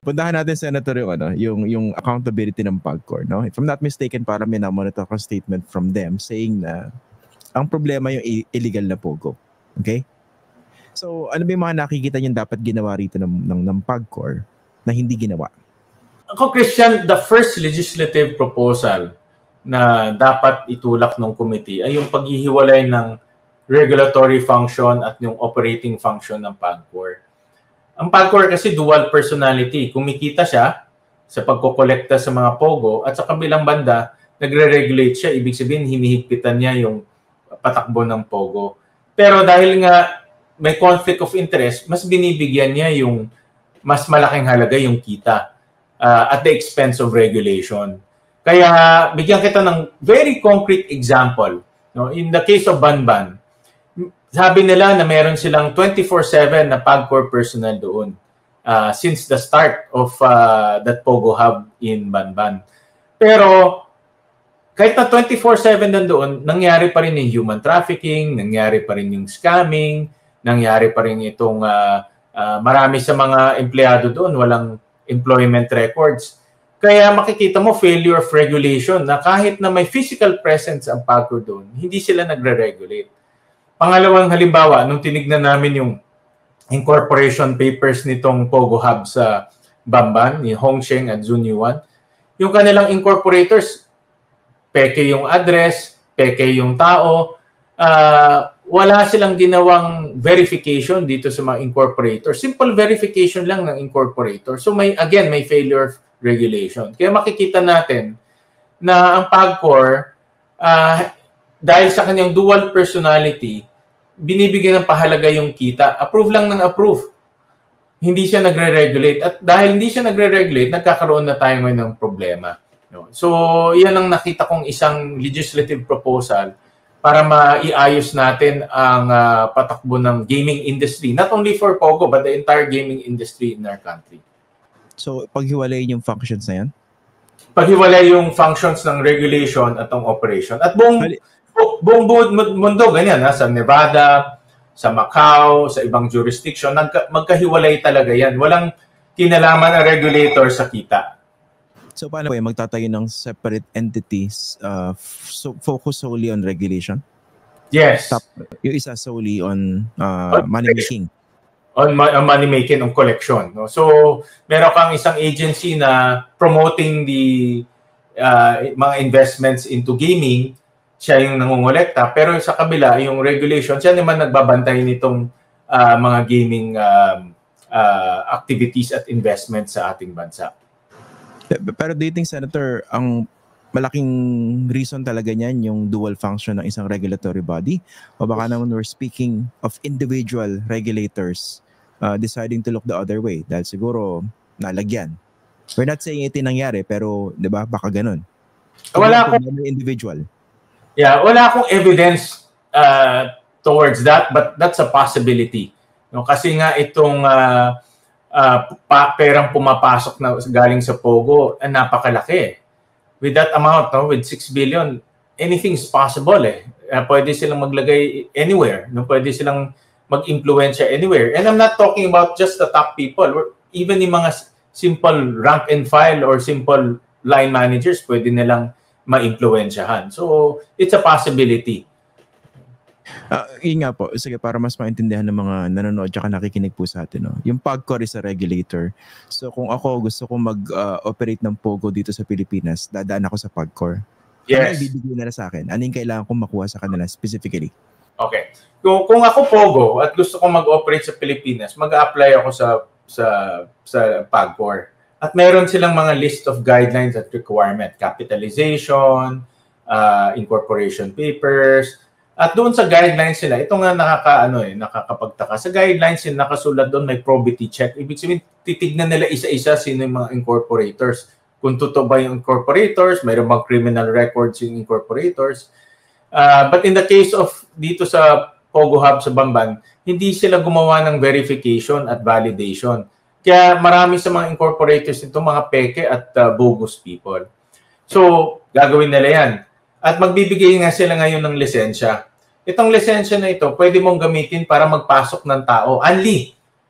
puntahan natin, Senator, yung accountability ng PAGCOR, no? If I'm not mistaken, para may na-monitor ko statement from them saying na ang problema yung illegal na pogo. Okay? So, ano ba yung mga nakikita niyo dapat ginawa rito ng PAGCOR na hindi ginawa? Ako, Christian, the first legislative proposal na dapat itulak ng committee ay yung paghihiwalay ng regulatory function at yung operating function ng PAGCOR. Ang PAGCOR kasi dual personality. Kumikita siya sa pagkokolekta sa mga pogo at sa kabilang banda, nagre-regulate siya. Ibig sabihin, hinihigpitan niya yung patakbo ng pogo. Pero dahil nga may conflict of interest, mas binibigyan niya yung mas malaking halaga yung kita at the expense of regulation. Kaya bigyan kita ng very concrete example. No? In the case of Banban, sabi nila na meron silang 24/7 na PAGCOR personnel doon since the start of that Pogo Hub in Banban. Pero kahit na 24/7 nandoon, nangyari pa rin yung human trafficking, nangyari pa rin yung scamming, nangyari pa rin itong marami sa mga empleyado doon, walang employment records. Kaya makikita mo failure of regulation na kahit na may physical presence ang PAGCOR doon, hindi sila nagre-regulate. Pangalawang halimbawa, nung tinignan namin yung incorporation papers nitong Pogo Hub sa Bamban, ni Hongsheng at Zunyuan, yung kanilang incorporators, peke yung address, peke yung tao, wala silang ginawang verification dito sa mga incorporator. Simple verification lang ng incorporator. So may failure of regulation. Kaya makikita natin na ang PAGCOR, dahil sa kanyang dual personality, binibigyan ng pahalaga yung kita. Approve lang ng approve. Hindi siya nagre-regulate. At dahil hindi siya nagre-regulate, nagkakaroon na tayo ngayon ng problema. So, yan ang nakita kong isang legislative proposal para maiayos natin ang patakbo ng gaming industry. Not only for Pogo, but the entire gaming industry in our country. So, paghiwalay yung functions na yan? Paghiwalay yung functions ng regulation at ng operation. At buong mundo, ganyan, sa Nevada, sa Macau, sa ibang jurisdiction, magkahiwalay talaga yan. Walang kinalaman ang regulator sa kita. So paano ba magtatayo ng separate entities focus solely on regulation? Yes. Yung isa solely on money making. On money making, on collection. No? So meron kang isang agency na promoting the mga investments into gaming, siya yung nangongolekta, pero sa kabila, yung regulation, siya naman nagbabantay nitong mga gaming activities at investments sa ating bansa. Pero do you think, Senator, ang malaking reason talaga niyan yung dual function ng isang regulatory body? O baka naman we're speaking of individual regulators deciding to look the other way dahil siguro nalagyan. We're not saying ito nangyari, pero di ba, baka ganun. Wala akong individual. Yeah, wala akong evidence towards that, but that's a possibility. No, kasi nga itong perang pumapasok na galing sa Pogo, napakalaki. With that amount, no, with 6 billion, anything is possible eh. Pwede silang maglagay anywhere. No? Pwede silang mag-influensya anywhere. And I'm not talking about just the top people. Even yung mga simple rank and file or simple line managers, pwede nilang ma-influensyahan. So, it's a possibility. Yun nga po, sige, para mas maintindihan ng mga nanonood at nakikinig po sa atin. No? Yung PAGCOR is a regulator. So kung ako gusto kong mag-operate ng Pogo dito sa Pilipinas, dadaan ako sa PAGCOR. Yes. Ano ibibigay nila sa akin? Ano yung kailangan kong makuha sa kanila specifically? Okay. Kung ako Pogo at gusto kong mag-operate sa Pilipinas, mag-apply ako sa PAGCOR. At meron silang mga list of guidelines at requirement. Capitalization, incorporation papers. At doon sa guidelines nila, ito nga nakakapagtaka. Sa guidelines nila, nakasulat doon may probity check. Ibig sabihin, titignan nila isa-isa sino yung mga incorporators. Kung totoo ba yung incorporators, mayroon bang criminal records yung incorporators. But in the case of dito sa Pogo Hub sa Bamban, hindi sila gumawa ng verification at validation. Kaya marami sa mga incorporators ito, mga peke at bogus people. So, gagawin nila yan. At magbibigay nga sila ngayon ng lisensya. Itong lisensya na ito, pwede mong gamitin para magpasok ng tao. Only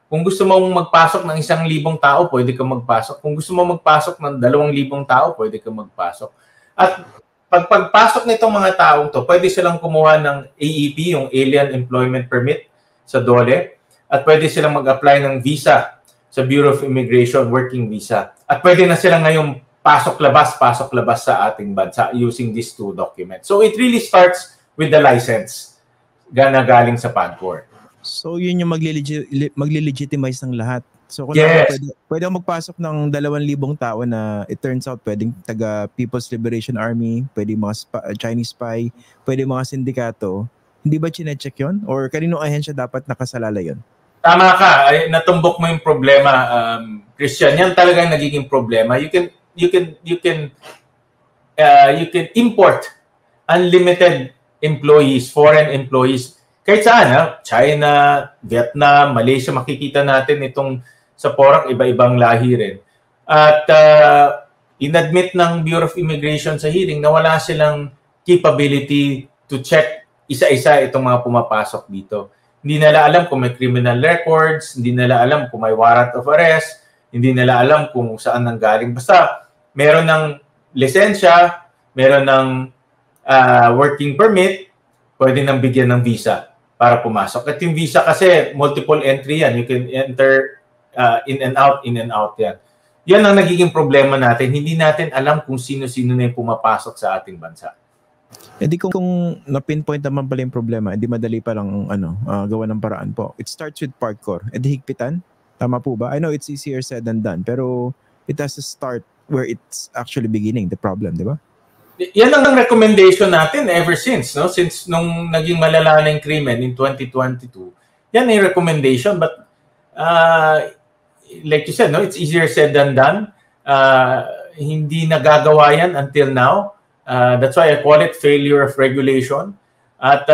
Kung gusto mong magpasok ng 1,000 tao, pwede ka magpasok. Kung gusto mo magpasok ng 2,000 tao, pwede ka magpasok. At pagpasok nitong mga taong to, pwede silang kumuha ng AEP, yung Alien Employment Permit sa DOLE, at pwede silang mag-apply ng visa sa Bureau of Immigration, working visa. At pwede na silang ngayong pasok-labas sa ating bansa using these 2 documents. So it really starts with the license na galing sa PAGCOR. So yun yung magli-legitimize ng lahat. So kung yes. pwede akong magpasok ng 2,000 tao na it turns out pwedeng taga People's Liberation Army, pwede mga Chinese spy, pwede mga sindikato. Hindi ba chinecheck yun? Or kaninong ahensya dapat nakasalala yun? Tama ka. Ay, natumbok mo yung problema, Christian. Yan talaga yung nagiging problema. You can import unlimited employees, foreign employees. Kahit saan, China, Vietnam, Malaysia, makikita natin itong sa PORAC, iba-ibang lahi rin. At inadmit ng Bureau of Immigration sa hearing na wala silang capability to check isa-isa itong mga pumapasok dito. Hindi nila alam kung may criminal records, hindi nila alam kung may warrant of arrest, hindi nila alam kung saan nanggaling. Basta meron ng lisensya, meron ng working permit, pwede nang bigyan ng visa para pumasok. At yung visa kasi, multiple entry yan. You can enter in and out yan. Yan ang nagiging problema natin. Hindi natin alam kung sino-sino na yung pumapasok sa ating bansa. Hindi kung na-pinpoint naman pala yung problema, hindi madali pa lang gawa ng paraan po. It starts with PAGCOR. Higpitan? Tama po ba? I know it's easier said than done, pero it has to start where it's actually beginning, the problem, di ba? Yan ang recommendation natin ever since, no? Since nung naging malala na yung krimen in 2022. Yan ang recommendation, but like you said, no, it's easier said than done. Hindi nagagawa yan until now. That's why I call it failure of regulation. At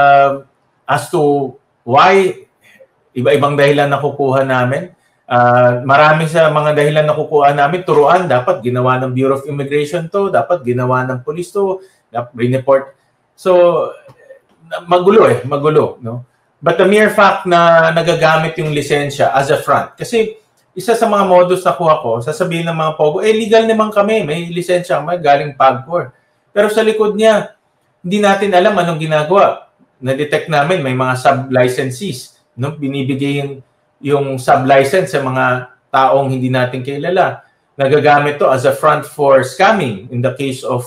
as to why iba-ibang dahilan na kukuha namin, marami sa mga dahilan na kukuha namin, turuan, dapat ginawa ng Bureau of Immigration to, dapat ginawa ng police to, dapat report. So, magulo, no? But the mere fact na nagagamit yung lisensya as a front, kasi isa sa mga modus na kuha ko, sasabihin ng mga POGO, legal naman kami, may lisensya, may galing PAGCOR. Pero sa likod niya, hindi natin alam anong ginagawa. Na-detect namin, may mga sub-licensees, no? Binibigay yung sub-license sa mga taong hindi natin kilala. Nagagamit to as a front for scamming in the case of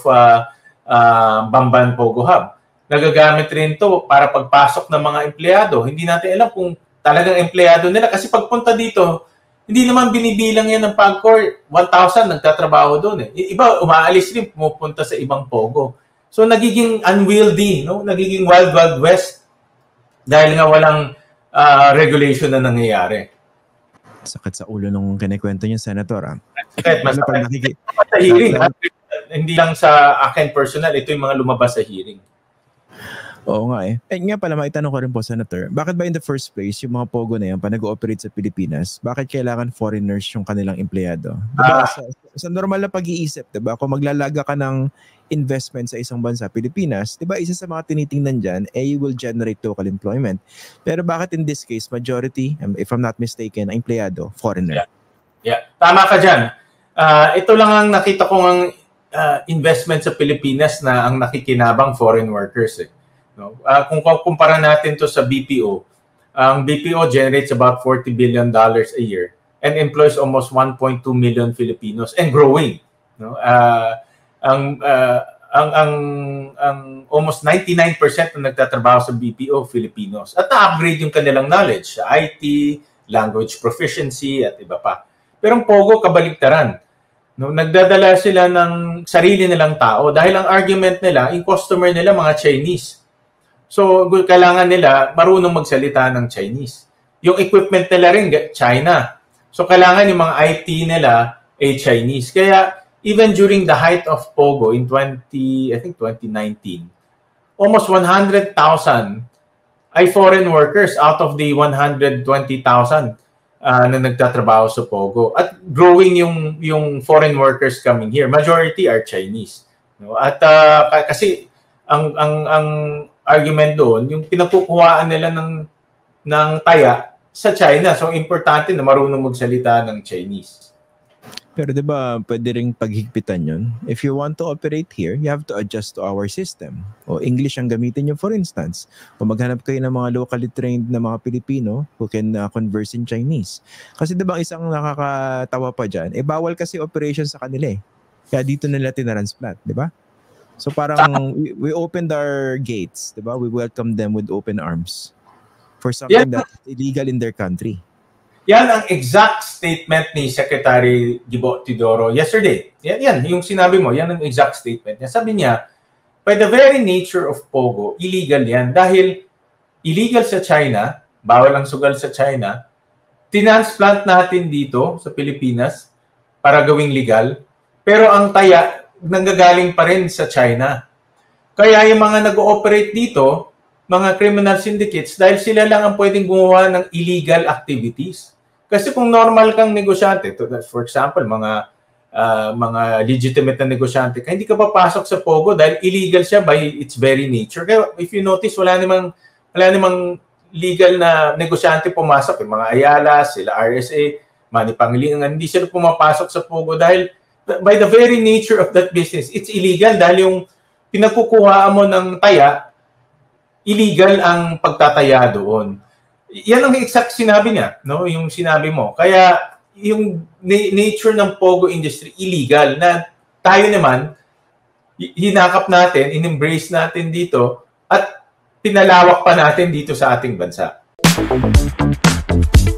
Bamban Pogo Hub. Nagagamit rin to para pagpasok ng mga empleyado. Hindi natin alam kung talagang empleyado nila. Kasi pagpunta dito, hindi naman binibilang yan ng PAGCOR. 1,000 nagtatrabaho doon. Iba, umaalis rin, pumupunta sa ibang Pogo. So, nagiging unwieldy, no? Nagiging wild, wild west. Dahil nga walang regulation na nangyayari. Sakit sa ulo nung kinikwento niyo, Senator. Masakit sa hearing. Hindi lang sa akin personal, ito yung mga lumabas sa hearing. Oo nga eh. Nga pala, maitanong ko rin po, Senator, bakit ba in the first place, yung mga POGO na yan, pa nag-ooperate sa Pilipinas, bakit kailangan foreigners yung kanilang empleyado? Diba, sa normal na pag-iisip, diba, kung maglalaga ka ng investment sa isang bansa, Pilipinas, diba, isa sa mga tinitingnan dyan, you will generate local employment. Pero bakit in this case, majority, if I'm not mistaken, ang empleyado, foreigner? Yeah. Tama ka dyan. Ito lang ang nakita kong investment sa Pilipinas na ang nakikinabang foreign workers eh. No? Kung kumpara natin to sa BPO, ang BPO generates about $40 billion a year and employs almost 1.2 million Filipinos and growing. No? Ang almost 99% na nagtatrabaho sa BPO Filipinos at na-upgrade yung kanilang knowledge sa IT, language proficiency at iba pa. Pero ang POGO kabaligtaran. No, nagdadala sila ng sarili nilang tao dahil ang argument nila, yung customer nila mga Chinese. So, kailangan nila marunong magsalita ng Chinese. Yung equipment nila rin, China. So, kailangan yung mga IT nila ay Chinese. Kaya, even during the height of POGO in 2019, almost 100,000 ay foreign workers out of the 120,000 na nagtatrabaho sa POGO. At growing yung foreign workers coming here. Majority are Chinese. No? At kasi ang argument doon, yung pinagkukuhaan nila ng taya sa China. So, importante na marunong magsalita ng Chinese. Pero 'di ba, pwede ring paghigpitan 'yon. If you want to operate here, you have to adjust to our system. O English ang gamitin niyo, for instance. O maghanap kayo ng mga locally trained na mga Pilipino who can converse in Chinese. Kasi 'di ba isang nakakatawa pa diyan, bawal kasi operation sa kanila eh. Kaya dito nila tinransplant, 'di ba? So parang we opened our gates, 'di ba? We welcome them with open arms for something that's illegal in their country. Yan ang exact statement ni Secretary Gibo Teodoro yesterday. Yan, yung sinabi mo, yan ang exact statement niya. Sabi niya, by the very nature of Pogo, illegal yan. Dahil illegal sa China, bawal ang sugal sa China, tinransplant natin dito sa Pilipinas para gawing legal, pero ang taya nanggagaling pa rin sa China. Kaya yung mga nag-ooperate dito, mga criminal syndicates, dahil sila lang ang pwedeng gumawa ng illegal activities. Kasi kung normal kang negosyante, for example, mga legitimate na negosyante, kaya hindi ka papasok sa Pogo dahil illegal siya by its very nature. Kaya if you notice, wala namang legal na negosyante pumasok. Yung mga Ayala, sila RSA, Manny Pangilinan, hindi sila pumapasok sa Pogo dahil by the very nature of that business, it's illegal dahil yung pinagkukuhaan mo ng taya, illegal ang pagtataya doon. Yan ang exact sinabi niya, no? Yung sinabi mo. Kaya yung nature ng Pogo industry, illegal, na tayo naman, hinakap natin, in-embrace natin dito, at pinalawak pa natin dito sa ating bansa.